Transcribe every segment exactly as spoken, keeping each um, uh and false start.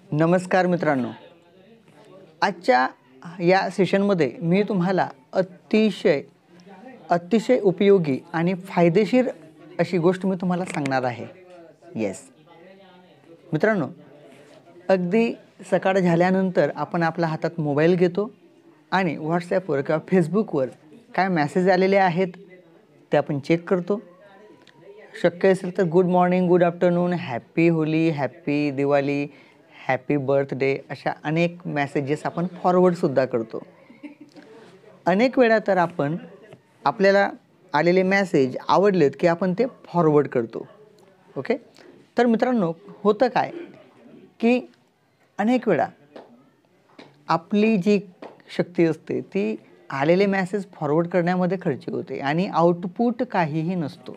नमस्कार मित्रांनो, आजच्या या सेशनमध्ये मी तुम्हाला अतिशय अतिशय उपयोगी आणि फायदेशीर अशी गोष्ट मी तुम्हाला सांगणार आहे. येस मित्रांनो, अगदी सकाळ झाल्यानंतर आपण आपल्या हातात मोबाईल घेतो आणि व्हॉट्सॲपवर किंवा फेसबुकवर काय मेसेज आलेले आहेत ते आपण चेक करतो. शक्य असेल तर good morning, good afternoon, happy Holi, happy Diwali, happy birthday अशा अनेक मेसेजेस आपण फॉरवर्डसुद्धा करतो. अनेक वेळा तर आपण आपल्याला आलेले मेसेज आवडलेत की आपण ते फॉरवर्ड करतो. ओके, तर मित्रांनो होतं काय की अनेक वेळा आपली जी शक्ती असते ती आलेले मेसेज फॉरवर्ड करण्यामध्ये खर्च होते आणि आउटपुट काहीही नसतो.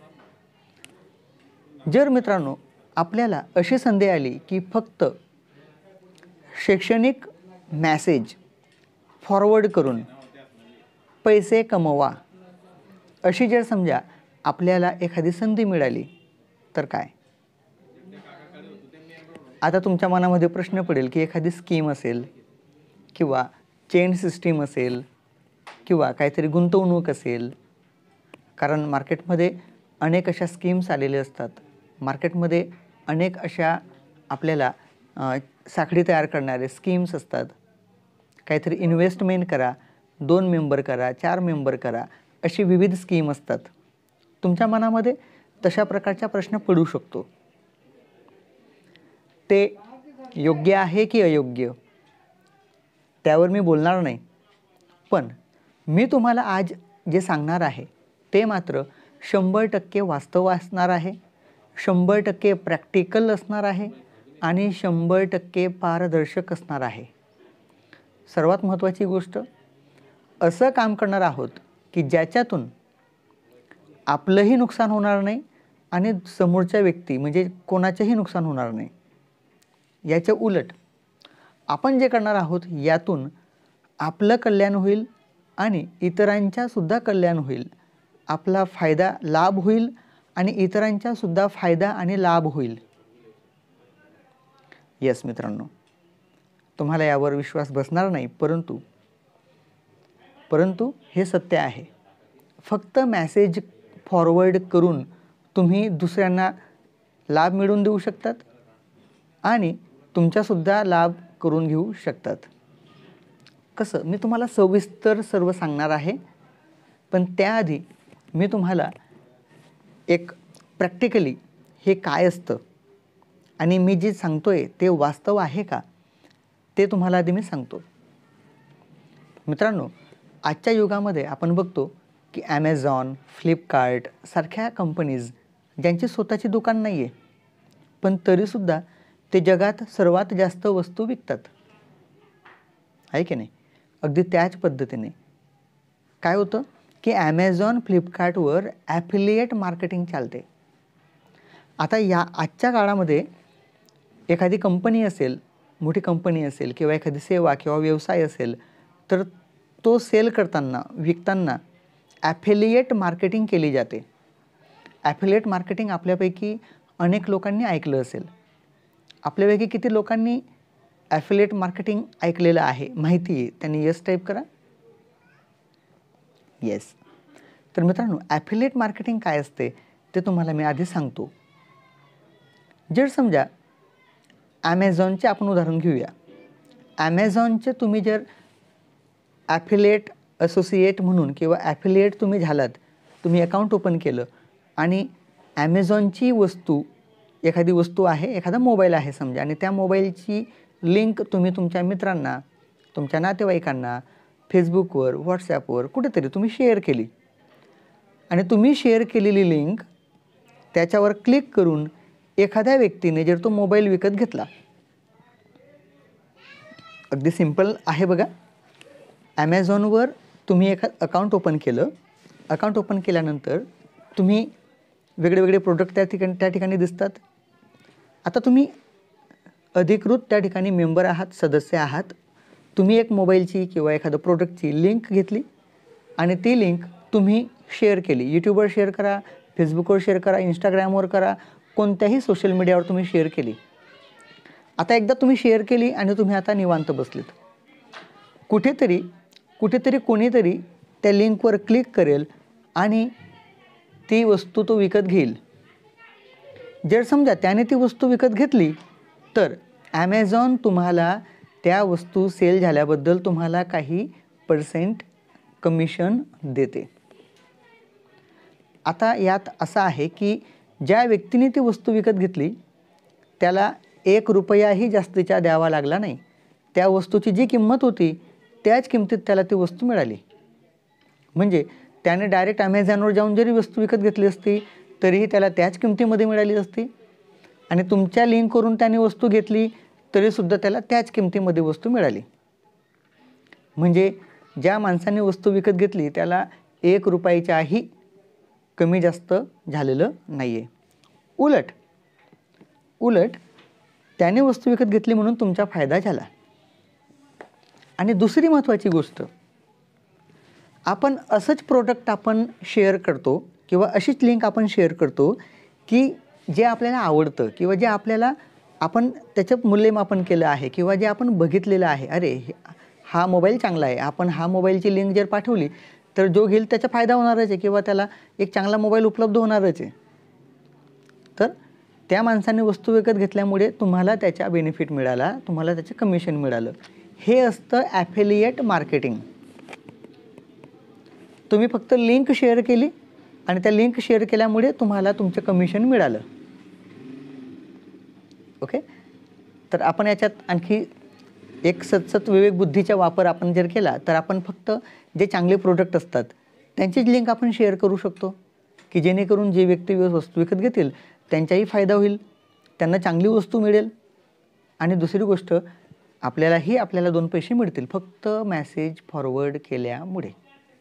जर मित्रांनो आपल्याला अशी संधी आली की फक्त शैक्षणिक मेसेज फॉरवर्ड करून पैसे कमवा, अशी जर समजा आपल्याला एखादी संधी मिळाली तर काय? आता तुमच्या मनामध्ये प्रश्न पडेल की एखादी स्कीम असेल किंवा चेन सिस्टीम असेल किंवा काहीतरी गुंतवणूक असेल, कारण मार्केटमध्ये अनेक अशा स्कीम्स आलेले असतात. मार्केटमध्ये अनेक अशा आपल्याला साखळी तयार करणारे स्कीम्स असतात. काहीतरी इन्व्हेस्टमेंट करा, दोन मेंबर करा, चार मेंबर करा, अशी विविध स्कीम असतात. तुमच्या मनामध्ये तशा प्रकारचा प्रश्न पडू शकतो. ते योग्य आहे की अयोग्य त्यावर मी बोलणार नाही, पण मी तुम्हाला आज जे सांगणार आहे ते मात्र शंभर टक्के वास्तव असणार आहे, शंभर टक्के प्रॅक्टिकल असणार आहे आणि शंभर टक्के पारदर्शक असणार आहे. सर्वात महत्त्वाची गोष्ट, असं काम करणार आहोत की ज्याच्यातून आपलंही नुकसान होणार नाही आणि समोरच्या व्यक्ती म्हणजे कोणाचंही नुकसान होणार नाही. याच्या उलट आपण जे करणार आहोत यातून आपलं कल्याण होईल आणि इतरांच्या सुद्धा कल्याण होईल. आपला फायदा लाभ होईल आणि इतरांचा सुद्धा फायदा आणि लाभ होईल. येस मित्रांनो, तुम्हाला यावर विश्वास बसणार नाही, परंतु परंतु हे सत्य आहे. फक्त मेसेज फॉरवर्ड करून तुम्ही दुसऱ्यांना लाभ मिळवून देऊ शकतात आणि तुमचासुद्धा लाभ करून घेऊ शकतात. कसं, मी तुम्हाला सविस्तर सर्व सांगणार आहे, पण त्याआधी मी तुम्हाला एक प्रॅक्टिकली हे काय असतं आणि मी जे सांगतोय ते वास्तव आहे का ते तुम्हाला आधी मी सांगतो. मित्रांनो, आजच्या युगामध्ये आपण बघतो की ॲमेझॉन, फ्लिपकार्ट सारख्या कंपनीज ज्यांची स्वतःची दुकान नाही आहे, पण तरीसुद्धा ते जगात सर्वात जास्त वस्तू विकतात, आहे की नाही? अगदी त्याच पद्धतीने काय होतं की ॲमेझॉन, फ्लिपकार्टवर ॲफिलिएट मार्केटिंग चालते. आता या आजच्या काळामध्ये एखादी कंपनी असेल, मोठी कंपनी असेल किंवा एखादी सेवा किंवा व्यवसाय असेल, तर तो सेल करताना, विकताना ॲफिलिएट मार्केटिंग केली जाते. ॲफिलिएट मार्केटिंग आपल्यापैकी अनेक लोकांनी ऐकलं असेल. आपल्यापैकी किती लोकांनी ॲफिलिएट मार्केटिंग ऐकलेलं आहे, माहिती आहे? त्यांनी यस टाईप करा. येस. तर मित्रांनो, ॲफिलिएट मार्केटिंग काय असते ते तुम्हाला मी आधी सांगतो. जर समजा ॲमेझॉनचे आपण उदाहरण घेऊया. ॲमेझॉनचे तुम्ही जर ॲफिलिएट असोसिएट म्हणून किंवा ॲफिलिएट तुम्ही झालात, तुम्ही अकाउंट ओपन केलं आणि ॲमेझॉनची वस्तू, एखादी वस्तू आहे, एखादा मोबाईल आहे समजा, आणि त्या मोबाईलची लिंक तुम्ही तुमच्या मित्रांना, तुमच्या नातेवाईकांना फेसबुकवर, व्हॉट्सॲपवर कुठेतरी तुम्ही शेअर केली आणि तुम्ही शेअर केलेली लिंक त्याच्यावर क्लिक करून एखाद्या व्यक्तीने जर तो मोबाईल विकत घेतला. अगदी सिंपल आहे बघा. ॲमेझॉनवर तुम्ही एखाद अकाउंट ओपन केलं. अकाउंट ओपन केल्यानंतर तुम्ही वेगळे वेगळे प्रोडक्ट त्या ठिकाणी त्या ठिकाणी दिसतात. आता तुम्ही अधिकृत त्या ठिकाणी मेंबर आहात, सदस्य आहात. तुम्ही एक मोबाईलची किंवा एखादं प्रोडक्टची लिंक घेतली आणि ती लिंक तुम्ही शेअर केली. यूट्यूबवर शेअर करा, फेसबुकवर शेअर करा, इंस्टाग्रामवर करा, कोणत्याही सोशल मीडियावर तुम्ही शेअर केली. आता एकदा तुम्ही शेअर केली आणि तुम्ही आता निवांत बसलेत. कुठेतरी कुठेतरी कोणीतरी त्या लिंकवर क्लिक करेल आणि ती वस्तू तो विकत घेईल. जर समजा त्याने ती वस्तू विकत घेतली तर ॲमेझॉन तुम्हाला त्या वस्तू सेल झाल्याबद्दल तुम्हाला काही पर्सेंट कमिशन देते. आता यात असं आहे की ज्या व्यक्तीने ती वस्तू विकत घेतली त्याला एक रुपयाही जास्तीचा द्यावा लागला नाही. त्या वस्तूची जी किंमत होती त्याच किमतीत त्याला ती वस्तू मिळाली. म्हणजे त्याने डायरेक्ट ॲमेझॉनवर जाऊन जरी वस्तू विकत घेतली असती तरीही त्याला त्याच किमतीमध्ये मिळाली असती आणि तुमच्या लिंकवरून त्याने वस्तू घेतली तरीसुद्धा त्याला त्याच किमतीमध्ये वस्तू मिळाली. म्हणजे ज्या माणसाने वस्तू विकत घेतली त्याला एक रुपयाच्याही कमी जास्त झालेलं नाही आहे. उलट उलट त्याने वस्तू विकत घेतली म्हणून तुमचा फायदा झाला. आणि दुसरी महत्त्वाची गोष्ट, आपण असंच प्रोडक्ट आपण शेअर करतो किंवा अशीच लिंक आपण शेअर करतो की जे आपल्याला आवडतं किंवा जे आपल्याला आपण त्याचं मूल्यमापन केलं आहे किंवा जे आपण बघितलेलं आहे, अरे हा मोबाईल चांगला आहे, आपण हा मोबाईलची लिंक जर पाठवली तर जो घेईल त्याचा फायदा होणारच आहे किंवा त्याला एक चांगला मोबाईल उपलब्ध होणारच आहे. तर त्या माणसाने वस्तू विकत घेतल्यामुळे तुम्हाला त्याचा बेनिफिट मिळाला, तुम्हाला त्याचं कमिशन मिळालं. हे असतं ॲफिलिएट मार्केटिंग. तुम्ही फक्त लिंक शेअर केली आणि त्या लिंक शेअर केल्यामुळे तुम्हाला तुमचं कमिशन मिळालं. ओके, तर आपण याच्यात आणखी एक सतसत विवेक बुद्धीचा वापर आपण जर केला तर आपण फक्त जे चांगले प्रोडक्ट असतात त्यांचीच लिंक आपण शेअर करू शकतो की जेणेकरून जे व्यक्ती वस्तू विकत घेतील त्यांचाही फायदा होईल, त्यांना चांगली वस्तू मिळेल आणि दुसरी गोष्ट आपल्यालाही आपल्याला दोन पैसे मिळतील फक्त मॅसेज फॉरवर्ड केल्यामुळे.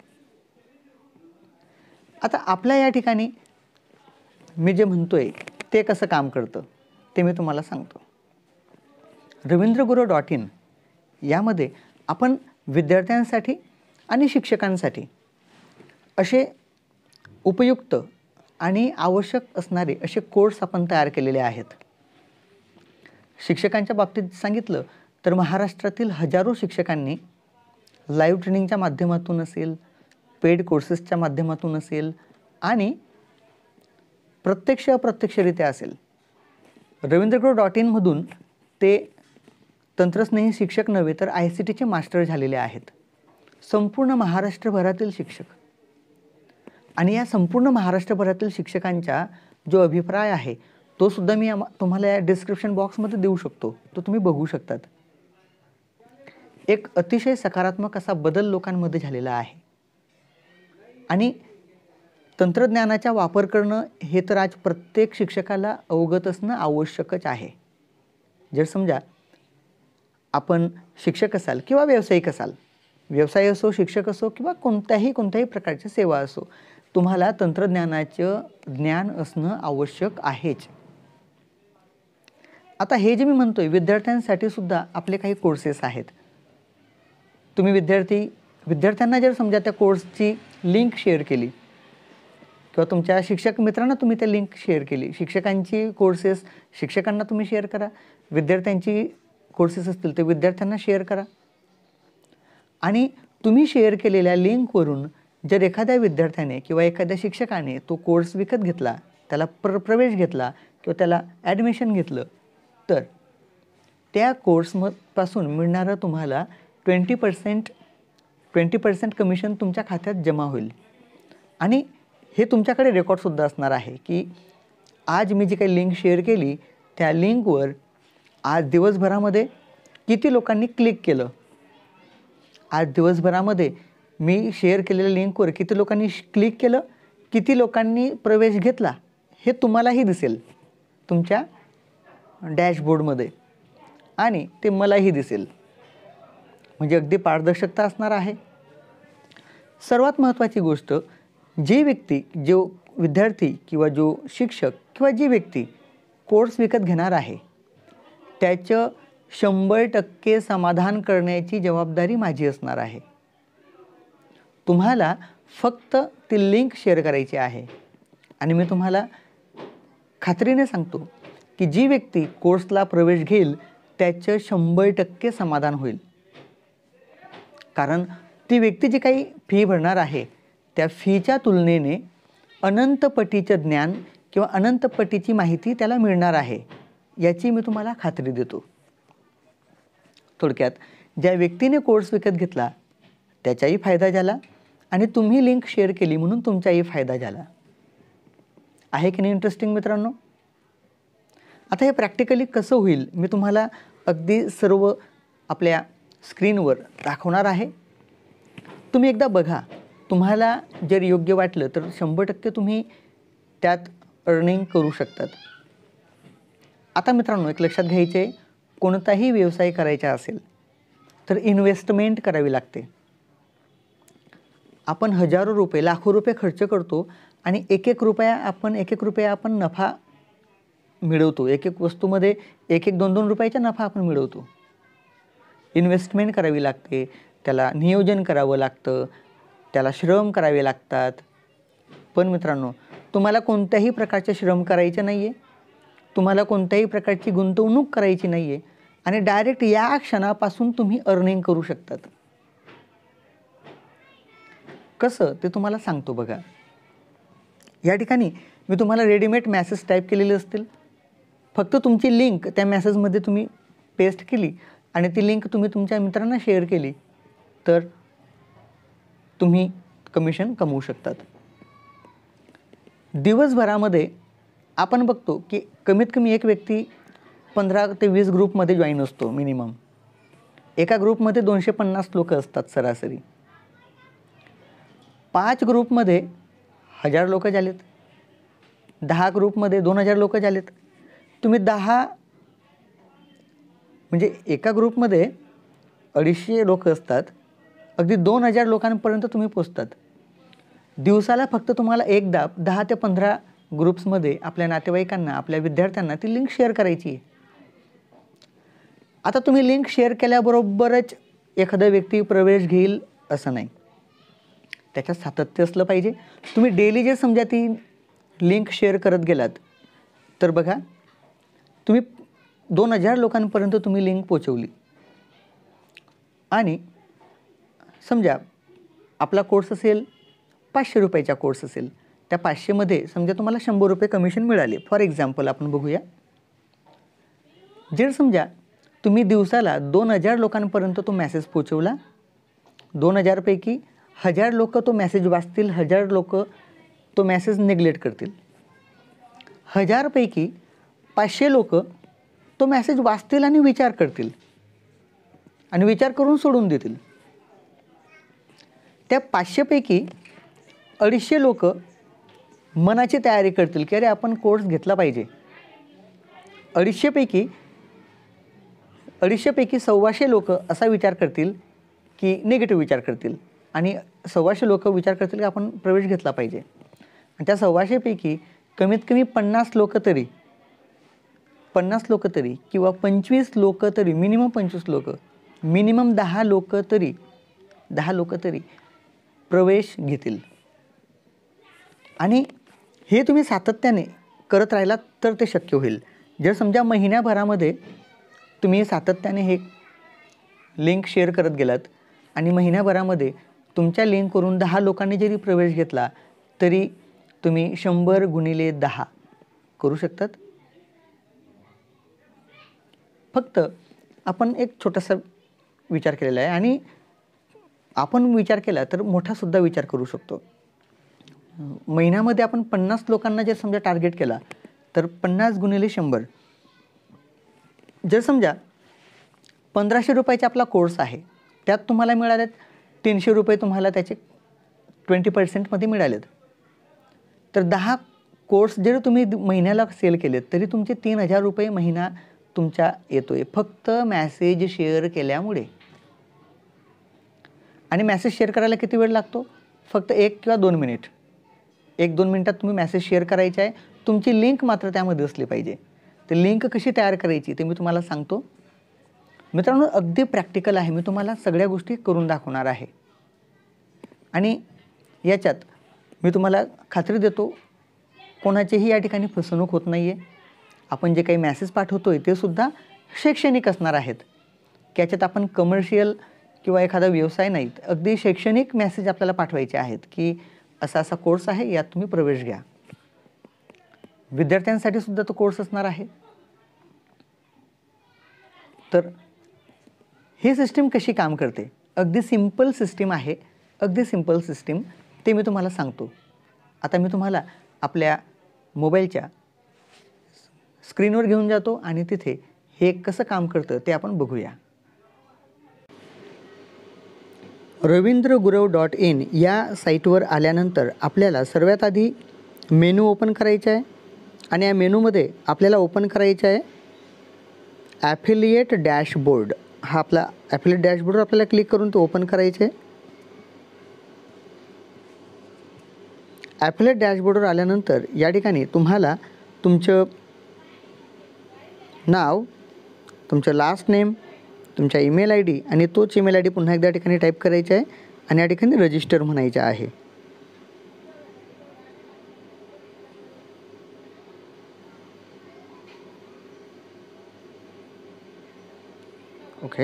आता आपल्या या ठिकाणी मी जे म्हणतोय ते कसं काम करतं ते मी तुम्हाला सांगतो. रवींद्रगुरू डॉट इन यामध्ये आपण विद्यार्थ्यांसाठी आणि शिक्षकांसाठी असे उपयुक्त आणि आवश्यक असणारे असे कोर्स आपण तयार केलेले आहेत. शिक्षकांच्या बाबतीत सांगितलं तर महाराष्ट्रातील हजारो शिक्षकांनी लाईव्ह ट्रेनिंगच्या माध्यमातून असेल, पेड कोर्सेसच्या माध्यमातून असेल आणि प्रत्यक्ष अप्रत्यक्षरित्या असेल, रवींद्रगुरू डॉट इनमधून ते तंत्रस्नेही शिक्षक नव्हे तर आय सी टीचे मास्टर झालेले आहेत. संपूर्ण महाराष्ट्रभरातील शिक्षक आणि या संपूर्ण महाराष्ट्रभरातील शिक्षकांचा जो अभिप्राय आहे तो सुद्धा मी तुम्हाला या डिस्क्रिप्शन बॉक्समध्ये देऊ शकतो, तो तुम्ही बघू शकतात. एक अतिशय सकारात्मक असा बदल लोकांमध्ये झालेला आहे आणि तंत्रज्ञानाचा वापर करणं हे तर आज प्रत्येक शिक्षकाला अवगत असणं आवश्यकच आहे. जर समजा आपण शिक्षक असाल किंवा व्यावसायिक असाल, व्यवसाय असो, शिक्षक असो किंवा कोणत्याही कोणत्याही प्रकारची सेवा असो, तुम्हाला तंत्रज्ञानाचं ज्ञान असणं आवश्यक आहेच. आता हे जे मी म्हणतोय विद्यार्थ्यांसाठी सुद्धा आपले काही कोर्सेस आहेत. तुम्ही विद्यार्थी विद्यार्थ्यांना जर समजा त्या कोर्सची लिंक शेअर केली किंवा तुमच्या शिक्षक मित्रांना तुम्ही त्या लिंक शेअर केली, शिक्षकांची कोर्सेस शिक्षकांना तुम्ही शेअर करा, विद्यार्थ्यांची कोर्सेस असतील ते विद्यार्थ्यांना शेअर करा. आणि तुम्ही शेअर केलेल्या लिंकवरून जर एखाद्या विद्यार्थ्याने किंवा एखाद्या शिक्षकाने तो कोर्स विकत घेतला, त्याला प्र प्रवेश घेतला किंवा त्याला ॲडमिशन घेतलं तर त्या कोर्सपासून मिळणारं तुम्हाला twenty percent twenty percent commission तुमच्या खात्यात जमा होईल. आणि हे तुमच्याकडे रेकॉर्डसुद्धा असणार आहे की आज मी जी काही लिंक शेअर केली त्या लिंकवर आज दिवसभरामध्ये किती लोकांनी क्लिक केलं, आज दिवसभरामध्ये मी शेअर केलेल्या लिंकवर किती लोकांनी क्लिक केलं, किती लोकांनी प्रवेश घेतला हे तुम्हालाही दिसेल तुमच्या डॅशबोर्डमध्ये आणि ते मलाही दिसेल. म्हणजे अगदी पारदर्शकता असणार आहे. सर्वात महत्त्वाची गोष्ट, जी व्यक्ती जो विद्यार्थी किंवा जो शिक्षक किंवा जी व्यक्ती कोर्स विकत घेणार आहे त्याचं शंभर टक्के समाधान करण्याची जबाबदारी माझी असणार आहे. तुम्हाला फक्त ती लिंक शेअर करायची आहे आणि मी तुम्हाला खात्रीने सांगतो की जी व्यक्ती कोर्सला प्रवेश घेईल त्याचं शंभर टक्के समाधान होईल. कारण ती व्यक्ती जी काही फी भरणार आहे त्या फीच्या तुलनेने अनंत पटीचं ज्ञान किंवा अनंत पटीची माहिती त्याला मिळणार आहे, याची मी तुम्हाला खात्री देतो. थोडक्यात ज्या व्यक्तीने कोर्स विकत घेतला त्याचाही फायदा झाला आणि तुम्ही लिंक शेअर केली म्हणून तुमचाही फायदा झाला. आहे की नाही इंटरेस्टिंग मित्रांनो? आता हे प्रॅक्टिकली कसं होईल मी तुम्हाला अगदी सर्व आपल्या स्क्रीनवर दाखवणार आहे. तुम्ही एकदा बघा. तुम्हाला जर योग्य वाटलं तर शंभर टक्के तुम्ही त्यात अर्निंग करू शकतात. आता मित्रांनो एक लक्षात घ्यायचे, कोणताही व्यवसाय करायचा असेल तर इन्व्हेस्टमेंट करावी लागते. आपण हजारो रुपये लाखो रुपये खर्च करतो आणि एक एक रुपया आपण एक एक रुपया आपण नफा मिळवतो. एक एक वस्तूमध्ये एक एक दोन दोन रुपयाचा नफा आपण मिळवतो. इन्व्हेस्टमेंट करावी लागते, त्याला नियोजन करावं लागतं, त्याला श्रम करावे लागतात. पण मित्रांनो तुम्हाला कोणत्याही प्रकारचे श्रम करायचे नाही आहे, तुम्हाला कोणत्याही प्रकारची गुंतवणूक करायची नाही आहे आणि डायरेक्ट या क्षणापासून तुम्ही अर्निंग करू शकतात. कसं ते तुम्हाला सांगतो बघा. या ठिकाणी मी तुम्हाला रेडीमेड मॅसेज टाईप केलेले असतील. फक्त तुमची लिंक त्या मॅसेजमध्ये तुम्ही पेस्ट केली आणि ती लिंक तुम्ही तुमच्या मित्रांना शेअर केली तर तुम्ही कमिशन कमवू शकतात. दिवसभरामध्ये आपण बघतो की कमीत कमी एक व्यक्ती पंधरा ते वीस ग्रुपमध्ये जॉईन असतो मिनिमम. एका ग्रुपमध्ये दोनशे पन्नास लोक असतात सरासरी. पाच ग्रुपमध्ये हजार लोक झालेत, दहा ग्रुपमध्ये दोन हजार लोक झालेत. तुम्ही दहा म्हणजे एका ग्रुपमध्ये अडीचशे लोक असतात, अगदी दोन हजार लोकांपर्यंत तुम्ही पोचतात. दिवसाला फक्त तुम्हाला एकदा दहा ते पंधरा ग्रुप्समध्ये आपल्या नातेवाईकांना आपल्या विद्यार्थ्यांना ती लिंक शेअर करायची आहे. आता तुम्ही लिंक शेअर केल्याबरोबरच एखादा व्यक्ती प्रवेश घेईल असं नाही, त्याच्यात सातत्य असलं पाहिजे. तुम्ही डेली जे समजा ती लिंक शेअर करत गेलात तर बघा तुम्ही दोन हजार लोकांपर्यंत तुम्ही लिंक पोचवली आणि समजा आपला कोर्स असेल पाचशे रुपयाचा कोर्स असेल, त्या पाचशेमध्ये समजा तुम्हाला शंभर रुपये कमिशन मिळाले. फॉर एक्झाम्पल आपण बघूया. जर समजा तुम्ही दिवसाला दोन हजार लोकांपर्यंत तो मेसेज पोचवला, दोन हजारपैकी हजार लोक तो मेसेज वाचतील, हजार लोक तो मेसेज निग्लेक्ट करतील. हजारपैकी पाचशे लोक तो मेसेज वाचतील आणि विचार करतील आणि विचार करून सोडून देतील. त्या पाचशेपैकी अडीचशे लोक मनाची तयारी करतील की अरे आपण कोर्स घेतला पाहिजे. अडीचशेपैकी अडीचशेपैकी सव्वाशे लोक असा विचार करतील की निगेटिव्ह विचार करतील आणि सव्वाशे लोक विचार करतील की आपण प्रवेश घेतला पाहिजे. आणि त्या सव्वाशेपैकी कमीत कमी पन्नास लोक तरी पन्नास लोक तरी किंवा पंचवीस लोक तरी मिनिमम पंचवीस लोक मिनिमम दहा लोक तरी दहा लोक तरी प्रवेश घेतील. आणि हे तुम्ही सातत्याने करत राहिलात तर ते शक्य होईल. जर समजा महिन्याभरामध्ये तुम्ही सातत्याने हे लिंक शेअर करत गेलात आणि महिन्याभरामध्ये तुमच्या लिंकवरून दहा लोकांनी जरी प्रवेश घेतला तरी तुम्ही शंभर गुणिले दहा करू शकतात. फक्त आपण एक छोटासा विचार केलेला आहे आणि आपण विचार केला तर मोठासुद्धा विचार करू शकतो. महिन्यामध्ये आपण पन्नास लोकांना जर समजा टार्गेट केला तर पन्नास गुणिले शंभर, जर समजा पंधराशे रुपयाचा आपला कोर्स आहे, त्यात तुम्हाला मिळालेत तीनशे रुपये, तुम्हाला त्याचे ट्वेंटी पर्सेंटमध्ये मिळालेत. तर दहा कोर्स जरी तुम्ही महिन्याला सेल केलेत तरी तुमचे तीन हजार रुपये महिना तुमच्या येतो आहे फक्त मॅसेज शेअर केल्यामुळे. आणि मॅसेज शेअर करायला किती वेळ लागतो? फक्त एक किंवा दोन मिनिट एक दोन मिनटात तुम्ही मॅसेज शेअर करायचा आहे. तुमची लिंक मात्र त्यामध्ये असली पाहिजे. तर लिंक कशी तयार करायची ते मी तुम्हाला सांगतो. मित्रांनो अगदी प्रॅक्टिकल आहे, मी तुम्हाला सगळ्या गोष्टी करून दाखवणार आहे. आणि याच्यात मी तुम्हाला खात्री देतो कोणाचीही या ठिकाणी फसवणूक होत नाही आहे. आपण जे काही मॅसेज पाठवतो आहे ते सुद्धा शैक्षणिक असणार आहेत, की याच्यात आपण कमर्शियल किंवा एखादा व्यवसाय नाहीत, अगदी शैक्षणिक मेसेज आपल्याला पाठवायचे आहेत की असा असा कोर्स आहे, यात तुम्ही प्रवेश घ्या. विद्यार्थ्यांसाठी सुद्धा तो कोर्स असणार आहे. तर ही सिस्टीम कशी काम करते, अगदी सिंपल सिस्टीम आहे, अगदी सिंपल सिस्टीम, ते मी तुम्हाला सांगतो. आता मी तुम्हाला आपल्या मोबाईलच्या स्क्रीनवर घेऊन जातो आणि तिथे हे कसं काम करतं ते आपण बघूया. रवींद्र गुरव डॉट इन या साईटवर आल्यानंतर आपल्याला सर्वात आधी मेनू ओपन करायचा आहे आणि या मेनूमध्ये आपल्याला ओपन करायचं आहे ॲफिलिएट डॅशबोर्ड. हा आपला ॲफिलिएट डॅशबोर्डवर आपल्याला क्लिक करून तो ओपन करायचं आहे. ॲफिलिएट डॅशबोर्डवर आल्यानंतर या ठिकाणी तुम्हाला तुमचं नाव, तुमचं लास्ट नेम, तुमचा ईमेल आय डी आणि तोच ईमेल आय डी पुन्हा एकदा ठिकाणी टाईप करायचा आहे आणि या ठिकाणी रजिस्टर म्हणायचं आहे. ओके.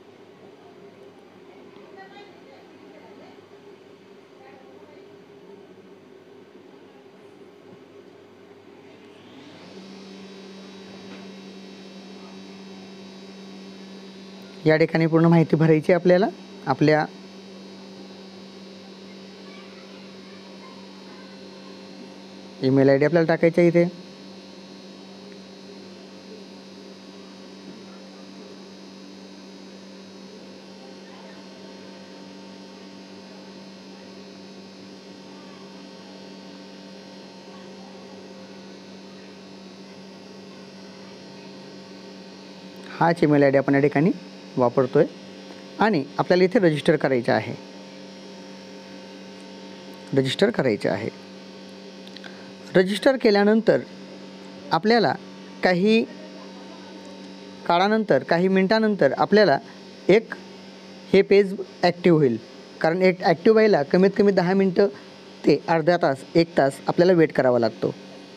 या ठिकाणी पूर्ण माहिती भरायची आपल्याला. आपल्या ईमेल आय डी आपल्याला टाकायचा इथे. हाच ईमेल आय डी आपण या ठिकाणी वापरतोय आणि आपल्याला इथे रजिस्टर करायचं आहे. रजिस्टर करायचे आहे. रजिस्टर केल्यानंतर आपल्याला काही काळानंतर, काही मिनटानंतर आपल्याला एक हे पेज ॲक्टिव्ह होईल. कारण एक ॲक्टिव्ह व्हायला कमीत कमी दहा मिनटं ते अर्धा तास, एक तास आपल्याला वेट करावा लागतो.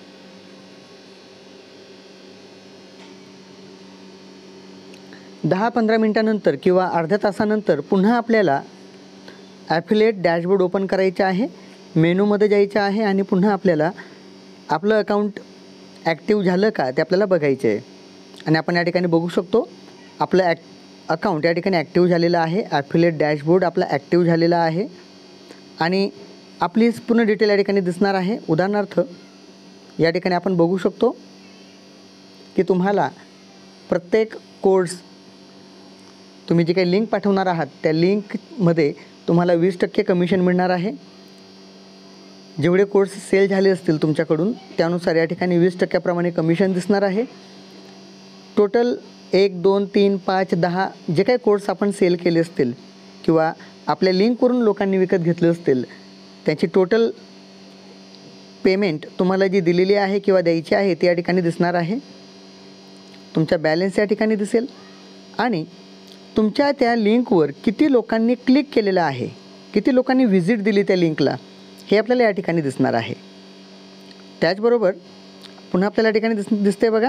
दहा पंधरा मिनटानंतर किंवा अर्ध्या तासानंतर पुन्हा आपल्याला ॲफिलिएट डॅशबोर्ड ओपन करायचं आहे. मेनूमध्ये जायचं आहे आणि पुन्हा आपल्याला आपलं अकाउंट ॲक्टिव्ह झालं का ते आपल्याला बघायचं आहे. आणि आपण या ठिकाणी बघू शकतो आपलं ॲक अकाउंट या ठिकाणी ॲक्टिव्ह झालेलं आहे. ॲफिलिएट डॅशबोर्ड आपला ॲक्टिव्ह झालेला आहे आणि आपली पूर्ण डिटेल या ठिकाणी दिसणार आहे. उदाहरणार्थ या ठिकाणी आपण बघू शकतो की तुम्हाला प्रत्येक कोर्स, तुम्ही जी काही लिंक पाठवणार आहात त्या लिंकमध्ये तुम्हाला वीस टक्के कमिशन मिळणार आहे. जेवढे कोर्स सेल झाले असतील तुमच्याकडून त्यानुसार या ठिकाणी वीस टक्क्याप्रमाणे कमिशन दिसणार आहे. टोटल एक दोन तीन पाच दहा जे काही कोर्स आपण सेल केले असतील किंवा आपल्या लिंकवरून लोकांनी विकत घेतले असतील त्याची टोटल पेमेंट तुम्हाला जी दिलेली आहे किंवा द्यायची आहे ते या ठिकाणी दिसणार आहे. तुमचा बॅलन्स या ठिकाणी दिसेल आणि तुमच्या त्या लिंकवर किती लोकांनी क्लिक केलेलं आहे, किती लोकांनी व्हिजिट दिली त्या लिंकला, हे आपल्याला या ठिकाणी दिसणार आहे. त्याचबरोबर पुन्हा आपल्याला या ठिकाणी दिस दिसते बघा,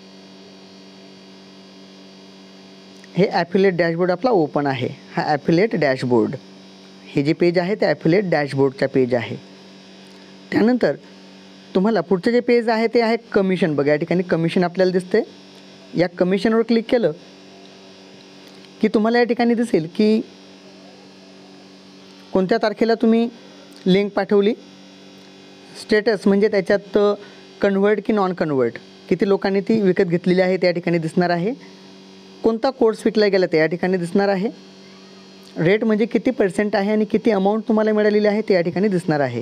हे ॲफिलिएट डॅशबोर्ड आपला ओपन आहे. हा ॲफिलिएट डॅशबोर्ड, हे जे पेज आहे ते ॲफिलिएट डॅशबोर्डचा पेज आहे. त्यानंतर तुम्हाला पुढचं जे पेज आहे ते आहे कमिशन. बघा या ठिकाणी कमिशन आपल्याला दिसते. या कमिशनवर क्लिक केलं की तुम्हाला या ठिकाणी दिसेल की कोणत्या तारखेला तुम्ही लिंक पाठवली, स्टेटस म्हणजे त्याच्यात कन्वर्ट की नॉन कन्वर्ट, किती लोकांनी ती विकत घेतलेली आहे ते या ठिकाणी दिसणार आहे. कोणता कोर्स विकला गेला ते या ठिकाणी दिसणार आहे. रेट म्हणजे किती पर्सेंट आहे आणि किती अमाऊंट तुम्हाला मिळालेली आहे ते या ठिकाणी दिसणार आहे.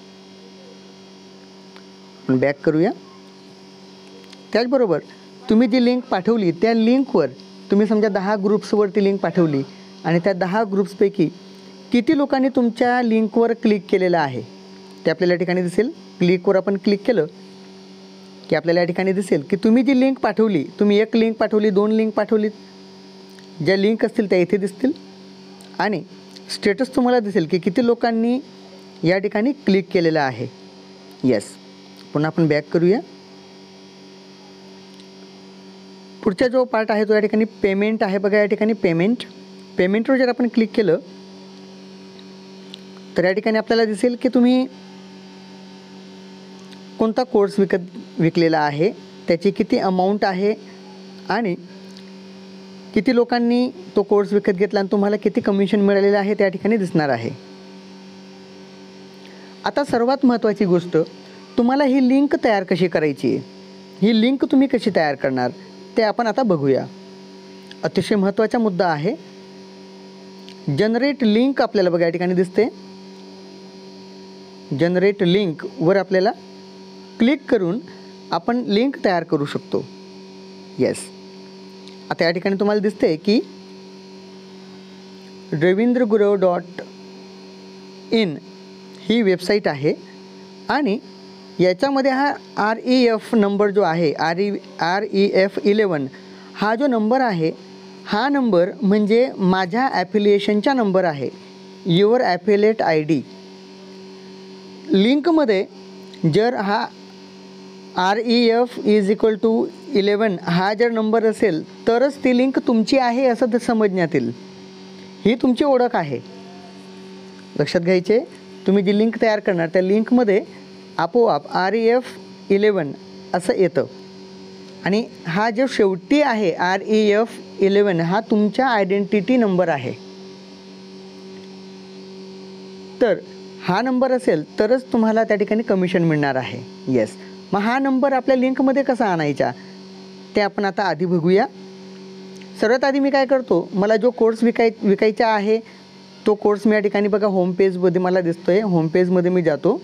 बॅक करूया. त्याचबरोबर तुम्ही जी लिंक पाठवली त्या लिंकवर तुम्ही समजा दहा ग्रुप्सवरती लिंक पाठवली आणि त्या दहा ग्रुप्सपैकी किती लोकांनी तुमच्या लिंकवर क्लिक केलेलं आहे ते आपल्याला या ठिकाणी दिसेल. क्लिकवर आपण क्लिक केलं की आपल्याला या ठिकाणी दिसेल की तुम्ही जी लिंक पाठवली, तुम्ही एक लिंक पाठवली, दोन लिंक पाठवली, ज्या लिंक असतील त्या इथे दिसतील आणि स्टेटस तुम्हाला दिसेल की किती लोकांनी या ठिकाणी क्लिक केलेलं आहे. येस. पुन्हा आपण बॅक करूया. पुढचा जो पार्ट आहे तो या ठिकाणी पेमेंट आहे बघा. या ठिकाणी पेमेंट पेमेंटवर जर आपण क्लिक केलं तर या ठिकाणी आपल्याला दिसेल की तुम्ही कोणता कोर्स विकत विकलेला आहे, त्याची किती अमाऊंट आहे आणि किती लोकांनी तो कोर्स विकत घेतला आणि तुम्हाला किती कमिशन मिळालेलं आहे त्या ठिकाणी दिसणार आहे. आता सर्वात महत्त्वाची गोष्ट, तुम्हाला ही लिंक तयार कशी करायची आहे, ही लिंक तुम्ही कशी तयार करणार ते आपण आता बघूया. अतिशय महत्त्वाचा मुद्दा आहे. जनरेट लिंक आपल्याला बघा या ठिकाणी दिसते. जनरेट लिंकवर आपल्याला क्लिक करून आपण लिंक तयार करू शकतो. येस, आता या ठिकाणी तुम्हाला दिसते की रवींद्र गुरव डॉट इन ही वेबसाईट आहे आणि याच्यामध्ये हा आर ई एफ नंबर जो आहे, R E R E F eleven हा जो नंबर आहे, हा नंबर म्हणजे माझ्या ॲफिलिएशनचा नंबर आहे. Your affiliate I D. लिंकमध्ये जर हा R E F is equal to eleven हा जर नंबर असेल तरच ती लिंक तुमची आहे असं ते समजण्यात येईल. ही तुमची ओळख आहे. लक्षात घ्यायचे, तुम्ही जी लिंक तयार करणार त्या लिंकमध्ये आपोआप आर ई एफ इलेवन असं येतं आणि हा जो शेवटी आहे आर ई एफ इलेवन हा तुमच्या आयडेंटिटी नंबर आहे. तर हा नंबर असेल तरच तुम्हाला त्या ठिकाणी कमिशन मिळणार आहे. येस, मग हा नंबर आपल्या लिंकमध्ये कसा आणायचा ते आपण आता आधी बघूया. सर्वात आधी मी काय करतो, मला जो कोर्स विकाय विकायचा आहे तो कोर्स मी या ठिकाणी बघा होम पेजमध्ये मला दिसतो आहे. होम पेजमध्ये मी जातो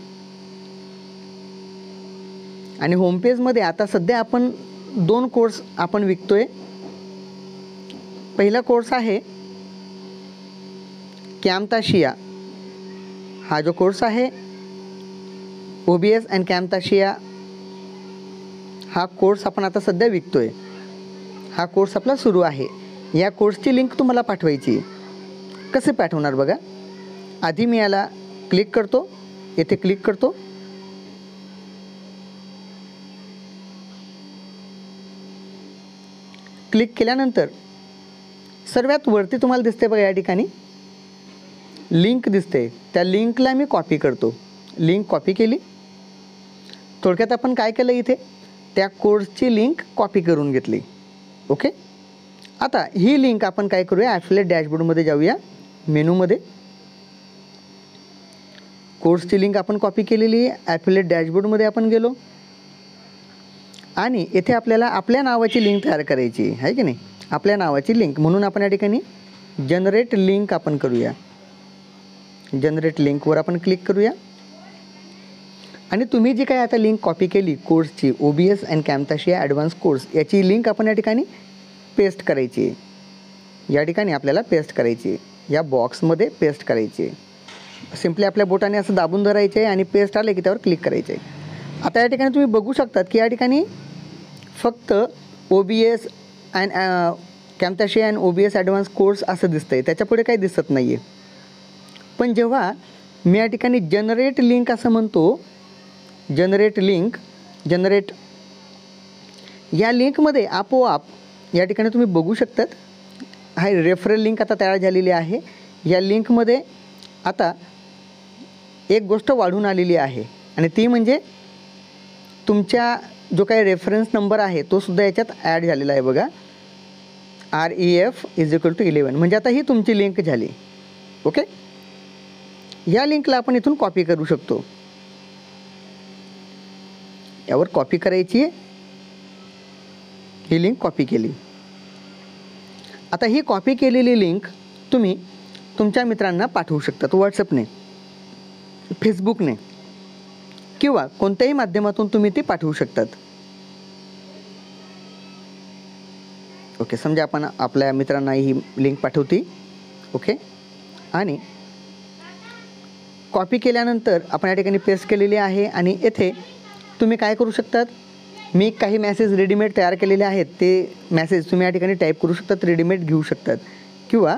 आणि होम पेजमध्ये आता सध्या आपण दोन कोर्स आपण विकतो आहे. पहिला कोर्स आहे कॅमताशिया. हा जो कोर्स आहे ओ बी एस अँड कॅमताशिया हा कोर्स आपण आता सध्या विकतो आहे. हा कोर्स आपला सुरू आहे. या कोर्सची लिंक तुम्हाला पाठवायची. कसे पाठवणार बघा. आधी मी याला क्लिक करतो, येथे क्लिक करतो. क्लिक केल्यानंतर सर्वात वरती तुम्हाला दिसते बघा या ठिकाणी लिंक दिसते. त्या लिंकला मी कॉपी करतो. लिंक कॉपी केली. थोडक्यात आपण काय केलं, इथे त्या कोर्सची लिंक कॉपी करून घेतली. ओके, आता ही लिंक आपण काय करूया, ॲफिलिएट डॅशबोर्डमध्ये जाऊया. मेनूमध्ये कोर्सची लिंक आपण कॉपी केलेली आहे. ॲफिलिएट डॅशबोर्डमध्ये आपण गेलो आणि येथे आपल्याला आपल्या नावाची लिंक तयार करायची आहे की नाही, आपल्या नावाची लिंक. म्हणून आपण या ठिकाणी जनरेट लिंक आपण करूया. जनरेट लिंकवर आपण क्लिक करूया आणि तुम्ही जी काय आता लिंक कॉपी केली कोर्सची, O B S and Camtasia advance course, याची लिंक आपण या ठिकाणी पेस्ट करायची आहे. या ठिकाणी आपल्याला पेस्ट करायची आहे. या बॉक्समध्ये पेस्ट करायची आहे. सिम्पली आपल्या बोटाने असं दाबून धरायचे आहे आणि पेस्ट आले की त्यावर क्लिक करायचे आहे. आता या ठिकाणी तुम्ही बघू शकतात की या ठिकाणी फक्त O B S and Camtasia and O B S advance course असं दिसतं आहे, त्याच्यापुढे काही दिसत नाही आहे. पण जेव्हा मी या ठिकाणी जनरेट लिंक असं म्हणतो, जनरेट लिंक जनरेट या लिंकमध्ये आपोआप या ठिकाणी तुम्ही बघू शकतात हा रेफरल लिंक आता तयार झालेली आहे. या लिंकमध्ये आता एक गोष्ट वाढून आलेली आहे आणि ती म्हणजे तुमच्या जो काही रेफरन्स नंबर आहे तो सुद्धा याच्यात ॲड झालेला आहे बघा. R E F is equal to eleven म्हणजे आता ही तुमची लिंक झाली. ओके, या लिंकला आपण इथून कॉपी करू शकतो. यावर कॉपी करायची, ही लिंक कॉपी केली. आता ही कॉपी केलेली लिंक तुम्ही तुमच्या मित्रांना पाठवू शकतात. व्हॉट्सअपने, फेसबुकने किंवा कोणत्याही माध्यमातून तुम्ही ती पाठवू शकतात. ओके, समजा आपण आपल्या मित्रांना ही लिंक पाठवती. ओके, आणि कॉपी केल्यानंतर आपण या ठिकाणी पेस्ट केलेली आहे आणि येथे तुम्ही काय करू शकतात, मी काही मॅसेज रेडीमेड तयार केलेले आहेत, ते मॅसेज तुम्ही या ठिकाणी टाईप करू शकतात, रेडीमेड घेऊ शकतात किंवा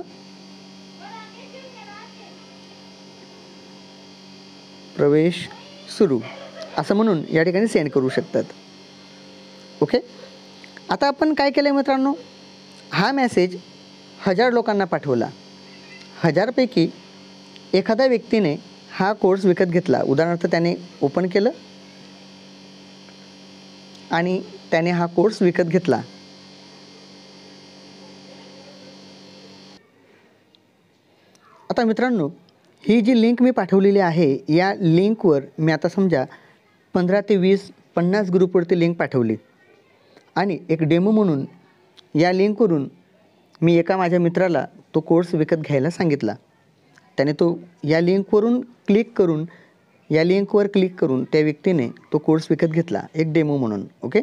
प्रवेश सुरू असं म्हणून या ठिकाणी सेंड करू शकतात. ओके, आता आपण काय केलं आहे मित्रांनो, हा मेसेज हजार लोकांना पाठवला. हजारपैकी एखाद्या व्यक्तीने हा कोर्स विकत घेतला. उदाहरणार्थ त्याने ओपन केलं आणि त्याने हा कोर्स विकत घेतला. आता मित्रांनो, ही जी लिंक मी पाठवलेली आहे, या लिंकवर मी आता समजा पंधरा ते वीस पन्नास ग्रुपवरती लिंक पाठवली आणि एक डेमो म्हणून या लिंकवरून मी एका माझ्या मित्राला तो कोर्स विकत घ्यायला सांगितला. त्याने तो या लिंकवरून क्लिक करून या लिंकवर क्लिक करून त्या व्यक्तीने तो कोर्स विकत घेतला, एक डेमो म्हणून. ओके.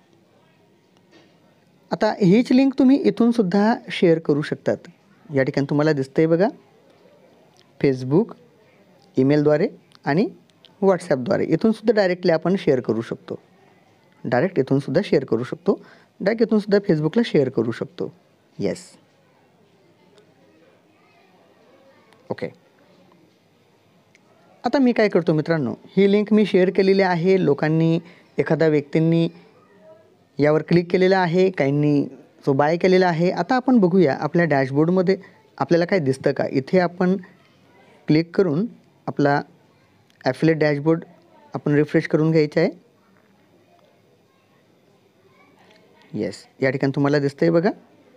आता हीच लिंक तुम्ही इथून सुद्धा शेअर करू शकतात. या ठिकाणी तुम्हाला दिसतंय बघा, फेसबुक, ईमेलद्वारे आणि व्हॉट्सॲपद्वारे. इथून सुद्धा डायरेक्टली आपण शेअर करू शकतो. डायरेक्ट इथून सुद्धा शेअर करू शकतो. डायरेक्ट इथून सुद्धा फेसबुकला शेअर करू शकतो. येस. ओके. आता मी काय करतो मित्रांनो, ही लिंक मी शेअर केलेली आहे. लोकांनी, एखाद्या व्यक्तींनी यावर क्लिक केलेलं आहे, काहींनी तो बाय केलेला आहे. आता आपण बघूया आपल्या डॅशबोर्डमध्ये आपल्याला काय दिसतं का. इथे आपण क्लिक करून आपला ॲफिलिएट डॅशबोर्ड आपण रिफ्रेश करून घ्यायचा आहे. येस, या ठिकाणी तुम्हाला दिसतंय बघा.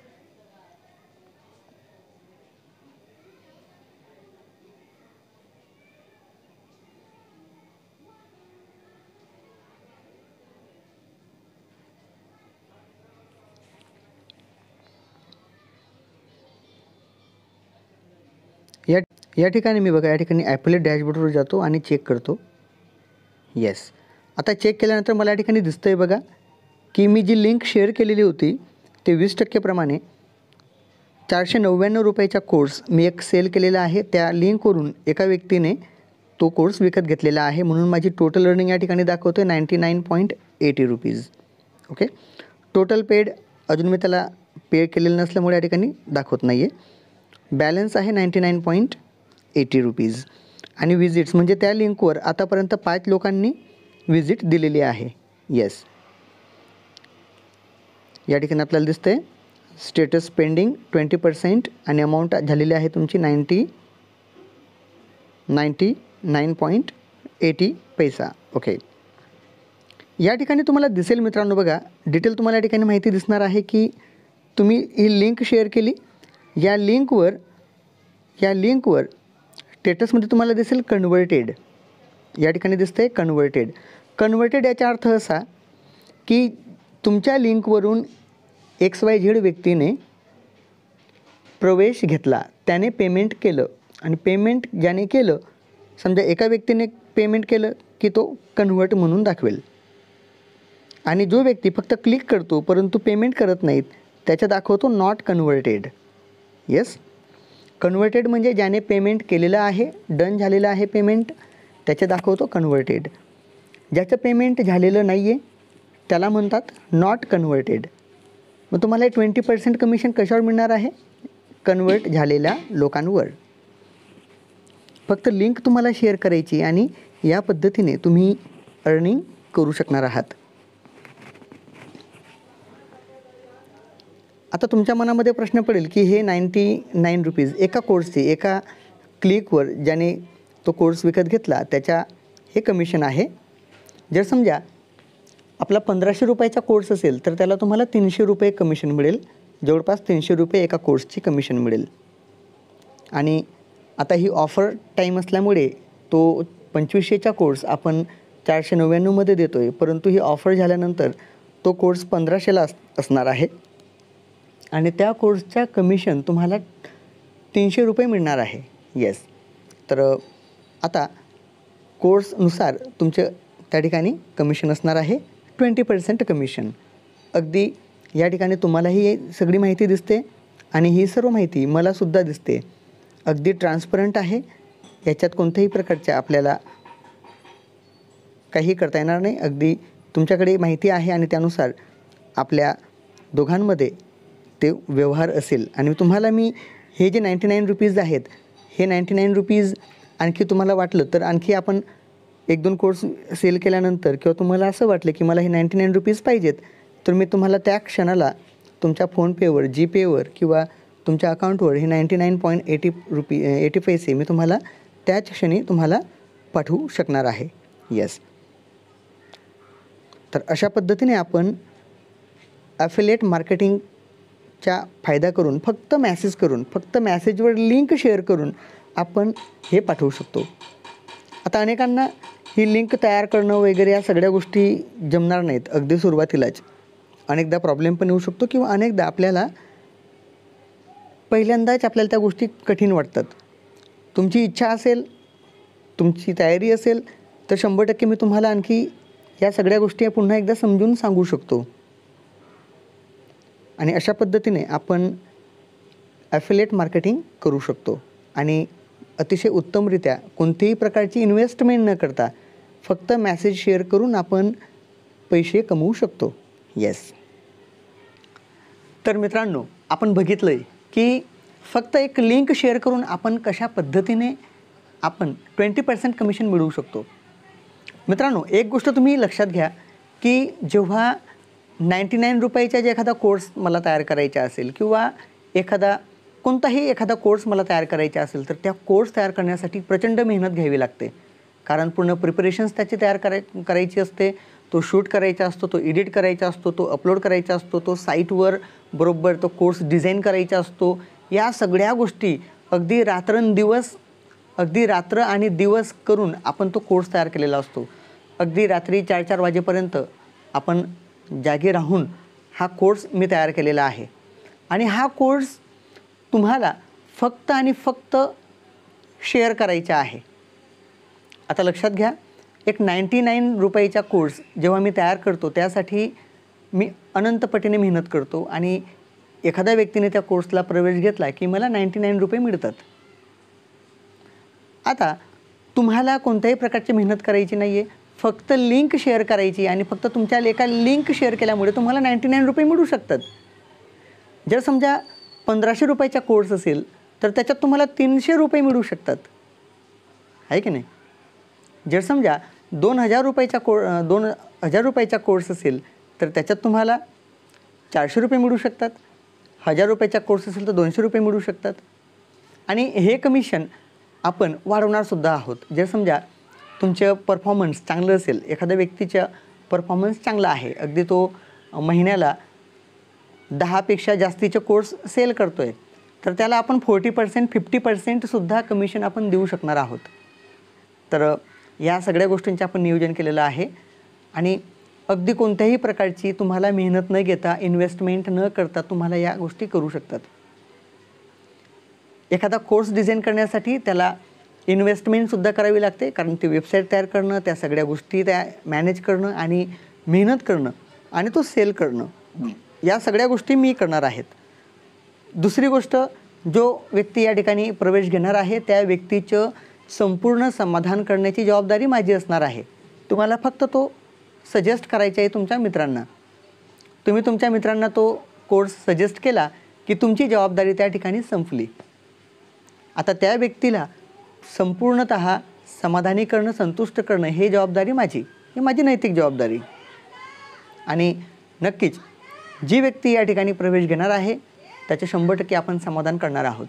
या या ठिकाणी मी बघा, या ठिकाणी ॲफिलिएट डॅशबोर्डवर जातो आणि चेक करतो. येस, आता चेक केल्यानंतर मला या ठिकाणी दिसतं आहे बघा की मी जी लिंक शेअर केलेली होती ते वीस टक्केप्रमाणे चारशे नव्याण्णव रुपयाचा कोर्स मी एक सेल केलेला आहे. त्या लिंकवरून एका व्यक्तीने तो कोर्स विकत घेतलेला आहे. म्हणून माझी टोटल अर्निंग या ठिकाणी दाखवतो आहे ninety nine point eighty rupees. Okay. Total paid अजून मी त्याला पे केलेलं नसल्यामुळे या ठिकाणी दाखवत नाही आहे. बॅलन्स आहे ninety nine point eighty rupees. आणि विजिट्स म्हणजे त्या लिंकवर आतापर्यंत पाच लोकांनी विजिट दिलेली आहे. येस, या ठिकाणी आपल्याला दिसतं आहे स्टेटस पेंडिंग ट्वेंटी पर्सेंट आणि अमाऊंट झालेली आहे तुमची ninety ninety nine point eighty पैसा. ओके. या ठिकाणी तुम्हाला दिसेल मित्रांनो बघा, डिटेल तुम्हाला या ठिकाणी माहिती दिसणार आहे की तुम्ही ही लिंक शेअर केली. या लिंकवर या लिंकवर स्टेटसमध्ये तुम्हाला दिसेल कन्वर्टेड. या ठिकाणी दिसतं आहे कन्वर्टेड. कन्वर्टेड याचा अर्थ असा की तुमच्या लिंकवरून एक्स वाय झेड व्यक्तीने प्रवेश घेतला, त्याने पेमेंट केलं आणि पेमेंट ज्याने केलं, समजा एका व्यक्तीने पेमेंट केलं की तो कन्वर्ट म्हणून दाखवेल. आणि जो व्यक्ती फक्त क्लिक करतो परंतु पेमेंट करत नाहीत त्याच्या दाखवतो नॉट कन्वर्टेड. येस, कन्वर्टेड म्हणजे ज्याने पेमेंट केलेलं आहे, डन झालेलं आहे पेमेंट, त्याचे दाखवतो कन्वर्टेड. ज्याचं पेमेंट झालेलं नाही आहे त्याला म्हणतात नॉट कन्वर्टेड. मग तुम्हाला ट्वेंटी पर्सेंट कमिशन कशावर मिळणार आहे? कन्वर्ट झालेल्या लोकांवर. फक्त लिंक तुम्हाला शेअर करायची आणि या पद्धतीने तुम्ही अर्निंग करू शकणार आहात. आता तुमच्या मनामध्ये प्रश्न पडेल की हे नाईंटी नाईन रुपीज एका कोर्सचे, एका क्लिकवर ज्याने तो कोर्स विकत घेतला त्याच्या हे कमिशन आहे. जर समजा आपला पंधराशे रुपयाचा कोर्स असेल तर त्याला तुम्हाला तीनशे रुपये कमिशन मिळेल. जवळपास तीनशे रुपये एका कोर्सची कमिशन मिळेल. आणि आता ही ऑफर टाईम असल्यामुळे तो पंचवीसशेचा कोर्स आपण चारशे नव्याण्णवमध्ये देतो आहे, परंतु ही ऑफर झाल्यानंतर तो कोर्स पंधराशेला अस असणार आहे आणि त्या कोर्सच्या कमिशन तुम्हाला तीनशे रुपये मिळणार आहे. येस, तर आता कोर्सनुसार तुमचं त्या ठिकाणी कमिशन असणार आहे ट्वेंटी पर्सेंट कमिशन. अगदी या ठिकाणी तुम्हालाही सगळी माहिती दिसते आणि ही सर्व माहिती मलासुद्धा दिसते. अगदी ट्रान्सपरंट आहे. याच्यात कोणत्याही प्रकारच्या आपल्याला काही करता येणार नाही. अगदी तुमच्याकडे माहिती आहे आणि त्यानुसार आपल्या दोघांमध्ये ते व्यवहार असेल. आणि तुम्हाला मी हे जे नाईंटी नाईन रुपीज आहेत, हे नाईंटी नाईन रुपीज आणखी तुम्हाला वाटलं तर आणखी आपण एक दोन कोर्स सेल केल्यानंतर किंवा तुम्हाला असं वाटलं की मला हे नाईंटी नाईन रुपीज पाहिजेत, तर मी तुम्हाला त्या क्षणाला तुमच्या फोनपेवर, जीपेवर किंवा तुमच्या अकाउंटवर हे ninety nine point eighty rupee eighty पैसे मी तुम्हाला त्याच क्षणी तुम्हाला पाठवू शकणार आहे. येस. तर अशा पद्धतीने आपण ॲफिलिएट मार्केटिंगचा फायदा करून, फक्त मॅसेज करून, फक्त मॅसेजवर लिंक शेअर करून आपण हे पाठवू शकतो. आता अनेकांना ही लिंक तयार करणं वगैरे या सगळ्या गोष्टी जमणार नाहीत अगदी सुरुवातीलाच. अनेकदा प्रॉब्लेम पण येऊ शकतो किंवा अनेकदा आपल्याला पहिल्यांदाच आपल्याला त्या गोष्टी कठीण वाटतात. तुमची इच्छा असेल, तुमची तयारी असेल तर शंभर टक्के मी तुम्हाला आणखी या सगळ्या गोष्टी पुन्हा एकदा समजून सांगू शकतो. आणि अशा पद्धतीने आपण ॲफिलिएट मार्केटिंग करू शकतो आणि अतिशय उत्तमरित्या कोणतीही प्रकारची इन्व्हेस्टमेंट न करता फक्त मॅसेज शेअर करून आपण पैसे कमवू शकतो. येस. तर मित्रांनो, आपण बघितलं आहे की फक्त एक लिंक शेअर करून आपण कशा पद्धतीने आपण ट्वेंटी पर्सेंट कमिशन मिळवू शकतो. मित्रांनो, एक गोष्ट तुम्ही लक्षात घ्या की जेव्हा नाईंटी नाईन रुपयाचा जे एखादा कोर्स मला तयार करायचा असेल किंवा एखादा कोणताही एखादा कोर्स मला तयार करायचा असेल तर त्या कोर्स तयार करण्यासाठी प्रचंड मेहनत घ्यावी लागते. कारण पूर्ण प्रिपरेशन्स त्याची तयार कराय करायची असते. तो शूट करायचा असतो, तो एडिट करायचा असतो, तो अपलोड करायचा असतो, तो साईटवर बरोबर तो कोर्स डिझाईन करायचा असतो. या सगळ्या गोष्टी अगदी रात्रंदिवस अगदी रात्र आणि दिवस करून आपण तो कोर्स तयार केलेला असतो. अगदी रात्री चार चार वाजेपर्यंत आपण जागे राहून हा कोर्स मी तयार केलेला आहे. आणि हा कोर्स तुम्हाला फक्त आणि फक्त शेअर करायचा आहे. आता लक्षात घ्या, एक नाईंटी नाईन रुपयाचा कोर्स जेव्हा मी तयार करतो त्यासाठी मी अनंत पटीने मेहनत करतो आणि एखाद्या व्यक्तीने त्या कोर्सला प्रवेश घेतला की मला नाईंटी नाईन रुपये मिळतात. आता तुम्हाला कोणत्याही प्रकारची मेहनत करायची नाही आहे, फक्त लिंक शेअर करायची आणि फक्त तुमच्या एका लिंक शेअर केल्यामुळे तुम्हाला नाईंटी नाईन रुपये मिळू शकतात. जर समजा पंधराशे रुपयाचा कोर्स असेल तर त्याच्यात तुम्हाला तीनशे रुपये मिळू शकतात, आहे की नाही. जर समजा दोन हजार रुपयाचा को दोन हजार रुपयाचा कोर्स असेल तर त्याच्यात तुम्हाला चारशे रुपये मिळू शकतात. हजार रुपयाचा कोर्स असेल तर दोनशे रुपये मिळू शकतात. आणि हे कमिशन आपण वाढवणारसुद्धा आहोत. जर समजा तुमचं परफॉर्मन्स चांगलं असेल, एखाद्या व्यक्तीचा परफॉर्मन्स चांगला आहे, अगदी तो महिन्याला दहापेक्षा जास्तीचे कोर्स सेल करतो आहे तर त्याला आपण फोर्टी पर्सेंट फिफ्टी पर्सेंटसुद्धा कमिशन आपण देऊ शकणार आहोत. तर या सगळ्या गोष्टींचे आपण नियोजन केलेलं आहे आणि अगदी कोणत्याही प्रकारची तुम्हाला मेहनत न घेता, इन्व्हेस्टमेंट न करता तुम्हाला या गोष्टी करू शकतात. एखादा कोर्स डिझाईन करण्यासाठी त्याला इन्व्हेस्टमेंटसुद्धा करावी लागते, कारण ती वेबसाईट तयार करणं, त्या सगळ्या गोष्टी त्या मॅनेज करणं आणि मेहनत करणं आणि तो सेल करणं, या सगळ्या गोष्टी मी करणार आहेत. दुसरी गोष्ट, जो व्यक्ती या ठिकाणी प्रवेश घेणार आहे त्या व्यक्तीचं संपूर्ण समाधान करण्याची जबाबदारी माझी असणार आहे. तुम्हाला फक्त तो सजेस्ट करायचा आहे तुमच्या मित्रांना. तुम्ही तुमच्या मित्रांना तो कोर्स सजेस्ट केला की तुमची जबाबदारी त्या ठिकाणी संपली. आता त्या व्यक्तीला संपूर्णतः समाधानी करणं, संतुष्ट करणं हे जबाबदारी माझी, ही माझी नैतिक जबाबदारी. आणि नक्कीच जी व्यक्ती या ठिकाणी प्रवेश घेणार आहे त्याचे शंभर टक्के आपण समाधान करणार आहोत.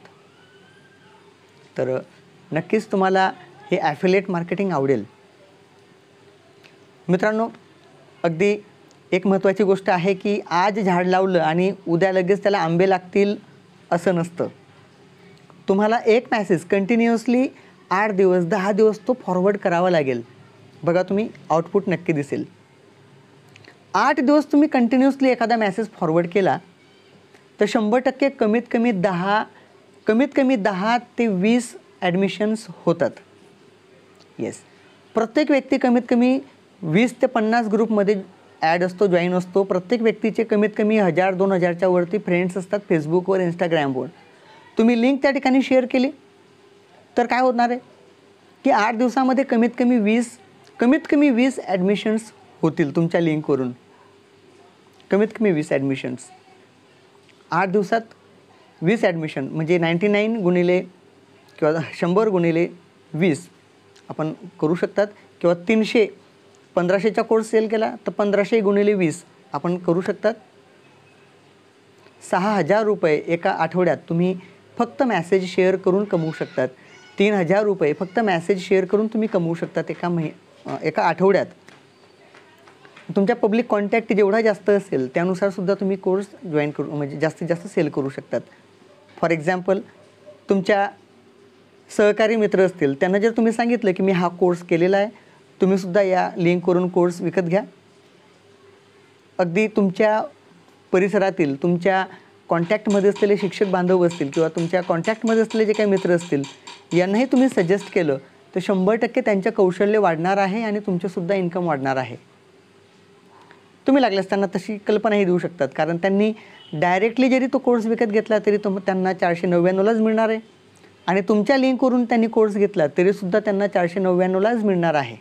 तर नक्कीच तुम्हाला हे ॲफिलिएट मार्केटिंग आवडेल. मित्रांनो, अगदी एक महत्त्वाची गोष्ट आहे की आज झाड लावलं आणि उद्या लगेच त्याला आंबे लागतील असं नसतं. तुम्हाला एक मॅसेज कंटिन्युअसली आठ दिवस दहा दिवस तो फॉरवर्ड करावा लागेल. बघा, तुम्ही आउटपुट नक्की दिसेल. आठ दिवस तुम्ही कंटिन्युअसली एखादा मॅसेज फॉरवर्ड केला तर शंभर टक्के कमीत कमी दहा कमीत कमी दहा ते वीस ॲडमिशन्स होतात. येस, प्रत्येक व्यक्ती कमीत कमी वीस ते पन्नास ग्रुपमध्ये ॲड असतो, जॉईन असतो. प्रत्येक व्यक्तीचे कमीत कमी हजार दोन हजारच्या वरती फ्रेंड्स असतात फेसबुकवर, इंस्टाग्रामवर. तुम्ही लिंक त्या ठिकाणी शेअर केली तर काय होणार आहे की आठ दिवसामध्ये कमीत कमी वीस कमीत कमी वीस ॲडमिशन्स होतील तुमच्या लिंकवरून. कमीत कमी वीस ॲडमिशन्स आठ दिवसात, वीस ॲडमिशन म्हणजे नाईंटी नाईन गुणिले किंवा शंभर गुणिले वीस आपण करू शकतात. किंवा तीनशे पंधराशेचा कोर्स सेल केला तर पंधराशे गुणिले वीस आपण करू शकतात. सहा हजार रुपये एका आठवड्यात तुम्ही फक्त मॅसेज शेअर करून कमवू शकतात. तीन हजार रुपये फक्त मॅसेज शेअर करून तुम्ही कमवू शकतात एका महि एका आठवड्यात. तुमच्या पब्लिक कॉन्टॅक्ट जेवढा जास्त असेल त्यानुसार सुद्धा तुम्ही कोर्स जॉईन करू म्हणजे जास्तीत जास्त सेल करू शकतात. फॉर एक्झाम्पल, तुमच्या सहकारी मित्र असतील, त्यांना जर तुम्ही सांगितलं की मी हा कोर्स केलेला आहे, तुम्हीसुद्धा या लिंकवरून कोर्स विकत घ्या. अगदी तुमच्या परिसरातील तुमच्या कॉन्टॅक्टमध्ये असलेले शिक्षक बांधव असतील किंवा तुमच्या कॉन्टॅक्टमध्ये असलेले जे काही मित्र असतील, यांनाही तुम्ही सजेस्ट केलं तर शंभर टक्के त्यांचं कौशल्य वाढणार आहे आणि तुमचंसुद्धा इन्कम वाढणार आहे. तुम्ही लागल्यास त्यांना तशी कल्पनाही देऊ शकतात, कारण त्यांनी डायरेक्टली जरी तो कोर्स विकत घेतला तरी तो त्यांना चारशे नव्याण्णवलाच मिळणार आहे आणि तुमच्या लिंकवरून त्यांनी कोर्स घेतला तरीसुद्धा त्यांना चारशे नव्याण्णवलाच मिळणार आहे.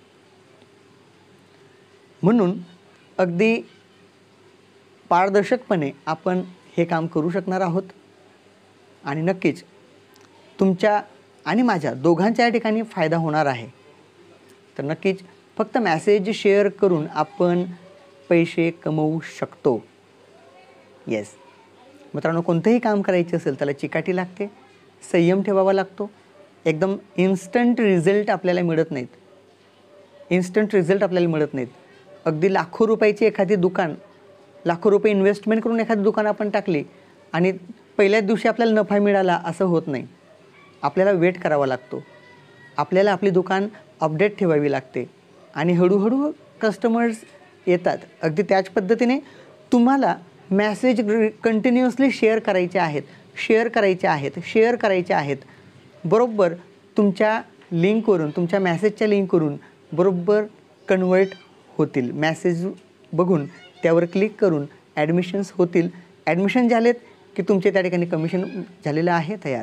म्हणून अगदी पारदर्शकपणे आपण हे काम करू शकणार आहोत आणि नक्कीच तुमच्या आणि माझ्या दोघांच्या या ठिकाणी फायदा होणार आहे. तर नक्कीच फक्त मॅसेज शेअर करून आपण पैसे कमवू शकतो. येस मित्रांनो, कोणतंही काम करायचे असेल त्याला चिकाटी लागते, संयम ठेवावा लागतो. एकदम इन्स्टंट रिझल्ट आपल्याला मिळत नाहीत. इन्स्टंट रिझल्ट आपल्याला मिळत नाहीत. अगदी लाखो रुपयाची एखादी दुकान, लाखो रुपये इन्व्हेस्टमेंट करून एखादी दुकान आपण टाकली आणि पहिल्याच दिवशी आपल्याला नफा मिळाला असं होत नाही. आपल्याला वेट करावा लागतो. आपल्याला आपली दुकान अपडेट ठेवावी लागते आणि हळूहळू कस्टमर्स येतात. अगदी त्याच पद्धतीने तुम्हाला मॅसेज कंटिन्युअसली शेअर करायचे आहेत, शेअर करायचे आहेत, शेअर करायचे आहेत. बरोबर तुमच्या लिंकवरून, तुमच्या मॅसेजच्या लिंकवरून बरोबर कन्वर्ट होतील. मॅसेज बघून त्यावर क्लिक करून ॲडमिशन्स होतील. ॲडमिशन झालेत की तुमचे त्या ठिकाणी कमिशन झालेलं आहे तयार.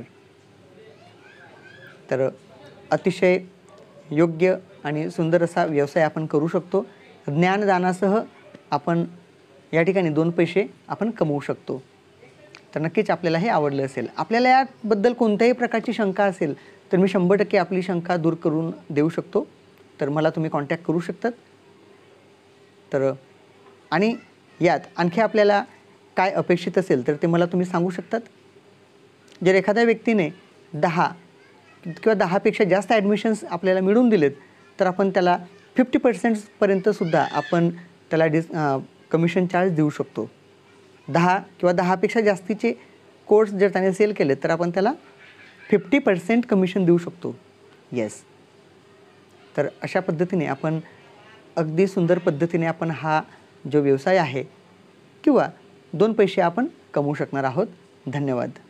तर अतिशय योग्य आणि सुंदर असा व्यवसाय आपण करू शकतो. ज्ञानदानासह आपण या ठिकाणी दोन पैसे आपण कमवू शकतो. तर नक्कीच आपल्याला हे आवडलं असेल. आपल्याला याबद्दल कोणत्याही प्रकारची शंका असेल तर मी शंभर टक्के आपली शंका दूर करून देऊ शकतो. तर मला तुम्ही कॉन्टॅक्ट करू शकतात. तर आणि यात आणखी आपल्याला काय अपेक्षित असेल तर ते मला तुम्ही सांगू शकतात. जर एखाद्या व्यक्तीने दहा किंवा दहापेक्षा जास्त ॲडमिशन्स आपल्याला मिळवून दिलेत तर आपण त्याला फिफ्टी पर्सेंटपर्यंतसुद्धा आपण त्याला डिस कमिशन चार्ज देऊ शकतो. दहा किंवा दहापेक्षा जास्तीचे कोर्स जर त्याने सेल केले तर आपण त्याला फिफ्टी पर्सेंट कमिशन देऊ शकतो. येस, तर अशा पद्धतीने आपण अगदी सुंदर पद्धतीने आपण हा जो व्यवसाय आहे किंवा दोन पैसे आपण कमवू शकणार आहोत. धन्यवाद.